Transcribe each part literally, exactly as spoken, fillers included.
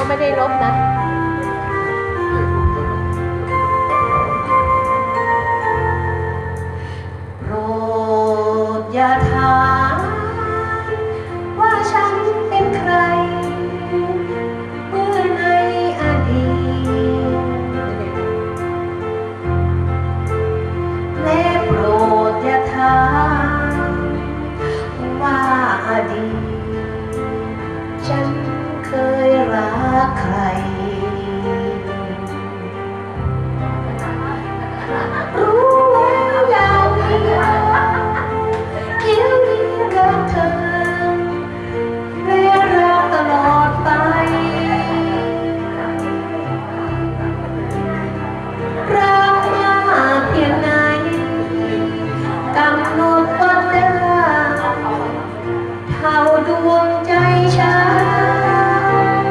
ไม่ได้ลบนะโปรดอย่าถามว่าฉันเป็นใครเมื่อในอดีตและโปรดอย่าถามว่าอดีตฉันเคยรักใครรู้แล้วอย่างนี้เดี๋ยวนี้รักเธอและรักตลอดไปรักมากเพียงไหนกำหนดวันได้เท่าดวงใจฉัน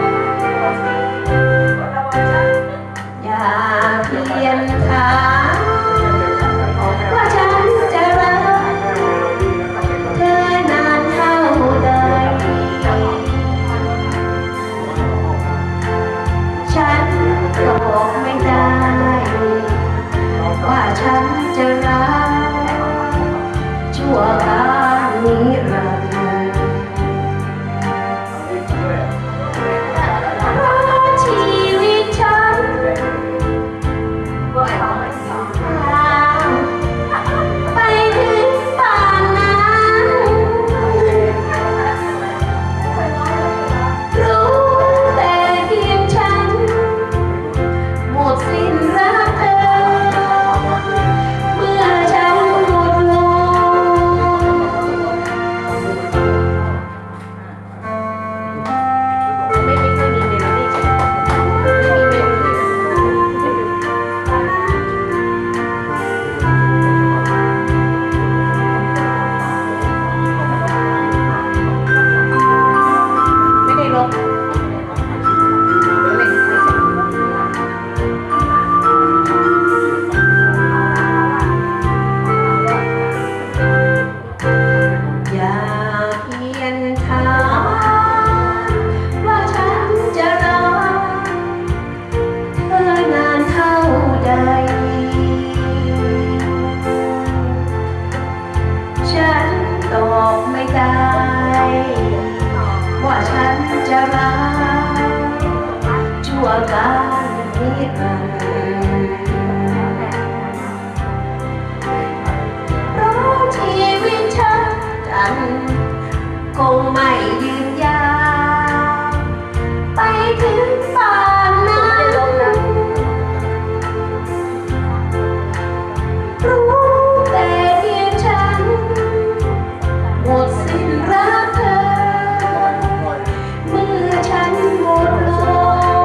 อย่าเพียงถามว่าฉันจะรักเธอนานเท่าใดฉันบอกไม่ได้ว่าฉันจะรักชั่วการนิรันดร์ว่าฉันจะรักชั่วการนิรันดร์เพราะชีวิตฉันจันคงไม่ยืนยาวไปถึงป่านนั้นรู้แต่เพียงฉันหมดสิ้นรักเธอเมื่อฉันหมดลม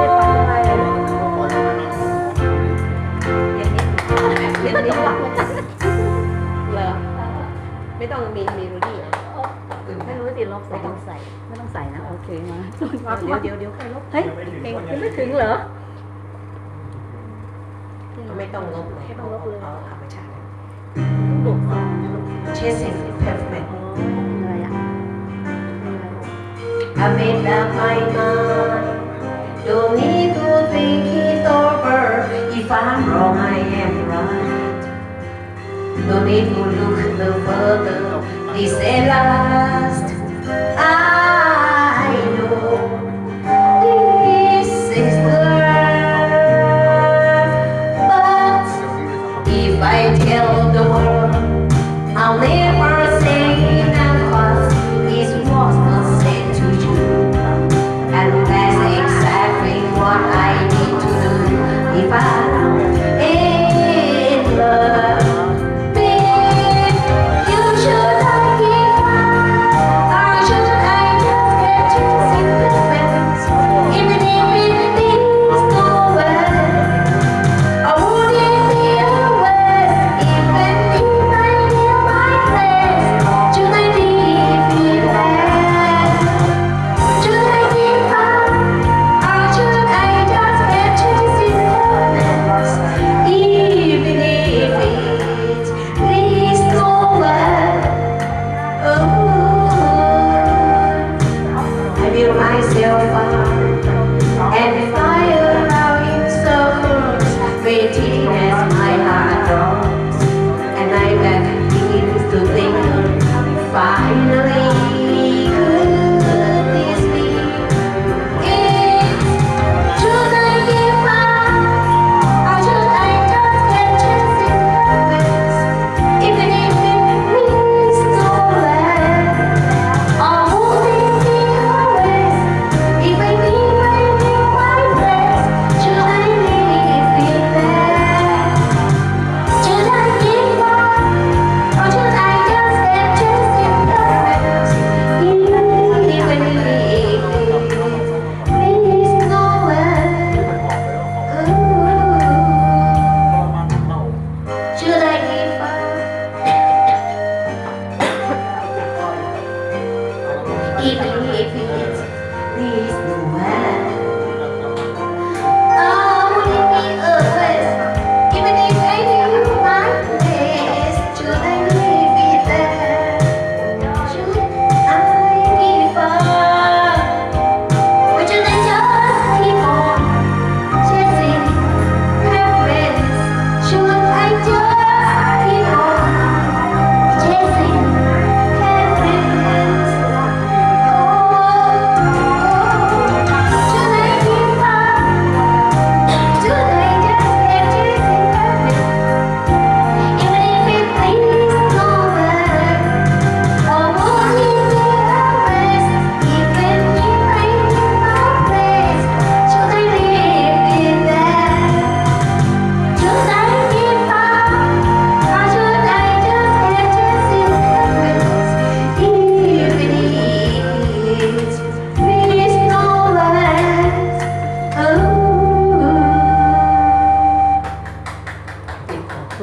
เดี๋ยวนี้เหรอไม่ต้องมีมีรูดี้ไม่รู้สิลบไม่ต้องใส่ไม่ต้องใส่นะโอเคมาเดี๋ยวเดี๋ยวเดี๋ยวใครลบเฮ้ยเพลงยังไม่ถึงเหรอไม่ต้องลบเลยไม่ต้องลบเลยเอาธรรมชาติ Chasing Pavement I made up my mind don't need to think it over if I'm wrong I am right no need to look no further this at last I know this is love but if I tell the world I'll never say that cause it was not said to you and that's exactly what I need to do if I'm in love babe you should I give up or should I just get you sympathize even if it means no way I wouldn't be away even if I knew my place should I leave it there should I give up or should I just get you sympathize even if it leads nowhere oh I build myself up and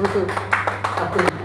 สู้ๆขอบคุณ